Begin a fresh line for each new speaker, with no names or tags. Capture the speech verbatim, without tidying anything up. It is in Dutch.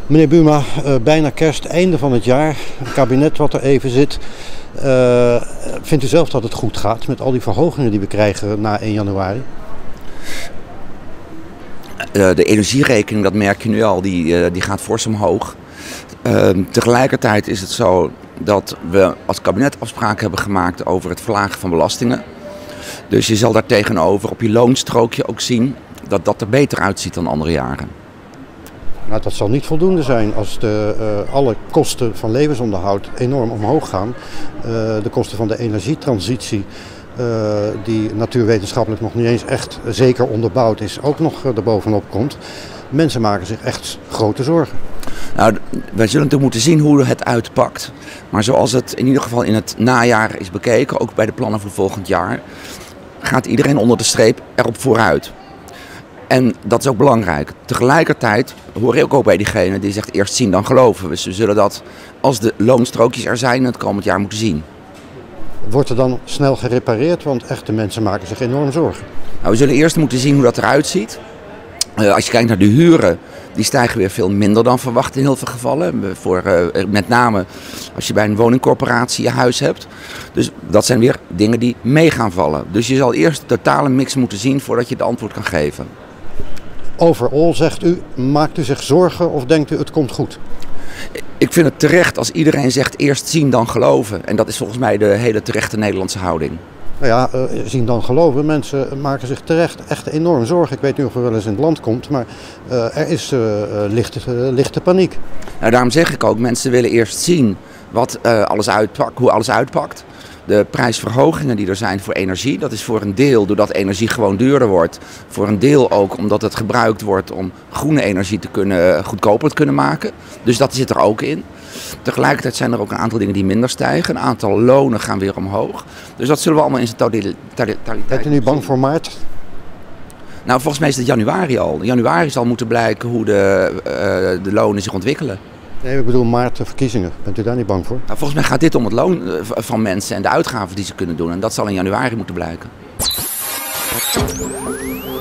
Meneer Buma, uh, bijna kerst, einde van het jaar, een kabinet wat er even zit. Uh, vindt u zelf dat het goed gaat met al die verhogingen die we krijgen na één januari?
Uh, de energierekening, dat merk je nu al, die, uh, die gaat fors omhoog. Uh, tegelijkertijd is het zo dat we als kabinet afspraken hebben gemaakt over het verlagen van belastingen. Dus je zal daar tegenover op je loonstrookje ook zien dat dat er beter uitziet dan andere jaren.
Nou, dat zal niet voldoende zijn als de, uh, alle kosten van levensonderhoud enorm omhoog gaan. Uh, de kosten van de energietransitie, uh, die natuurwetenschappelijk nog niet eens echt zeker onderbouwd is, ook nog uh, erbovenop komt. Mensen maken zich echt grote zorgen.
Nou, wij zullen natuurlijk moeten zien hoe het uitpakt. Maar zoals het in ieder geval in het najaar is bekeken, ook bij de plannen voor volgend jaar, gaat iedereen onder de streep erop vooruit. En dat is ook belangrijk. Tegelijkertijd hoor ik ook bij diegene die zegt eerst zien dan geloven. Dus we zullen dat, als de loonstrookjes er zijn, het komend jaar moeten zien.
Wordt er dan snel gerepareerd? Want echte mensen maken zich enorm zorgen.
Nou, we zullen eerst moeten zien hoe dat eruit ziet. Uh, als je kijkt naar de huren, die stijgen weer veel minder dan verwacht in heel veel gevallen. Voor, uh, met name als je bij een woningcorporatie je huis hebt. Dus dat zijn weer dingen die mee gaan vallen. Dus je zal eerst de totale mix moeten zien voordat je het antwoord kan geven.
Overal, zegt u, maakt u zich zorgen of denkt u het komt goed?
Ik vind het terecht als iedereen zegt eerst zien dan geloven. En dat is volgens mij de hele terechte Nederlandse houding.
Nou ja, uh, zien dan geloven. Mensen maken zich terecht echt enorm zorgen. Ik weet niet of er wel eens in het land komt, maar uh, er is uh, lichte, uh, lichte paniek.
Nou, daarom zeg ik ook, mensen willen eerst zien wat, uh, alles uitpakt, hoe alles uitpakt. De prijsverhogingen die er zijn voor energie, dat is voor een deel doordat energie gewoon duurder wordt. Voor een deel ook omdat het gebruikt wordt om groene energie te kunnen, goedkoper te kunnen maken. Dus dat zit er ook in. Tegelijkertijd zijn er ook een aantal dingen die minder stijgen. Een aantal lonen gaan weer omhoog. Dus dat zullen we allemaal in zijn totaliteit zien.
Bent u nu bang voor maart?
Nou, volgens mij is het januari al. In januari zal moeten blijken hoe de, uh, de lonen zich ontwikkelen.
Nee, ik bedoel maart de verkiezingen. Bent u daar niet bang voor?
Nou, volgens mij gaat dit om het loon van mensen en de uitgaven die ze kunnen doen. En dat zal in januari moeten blijken.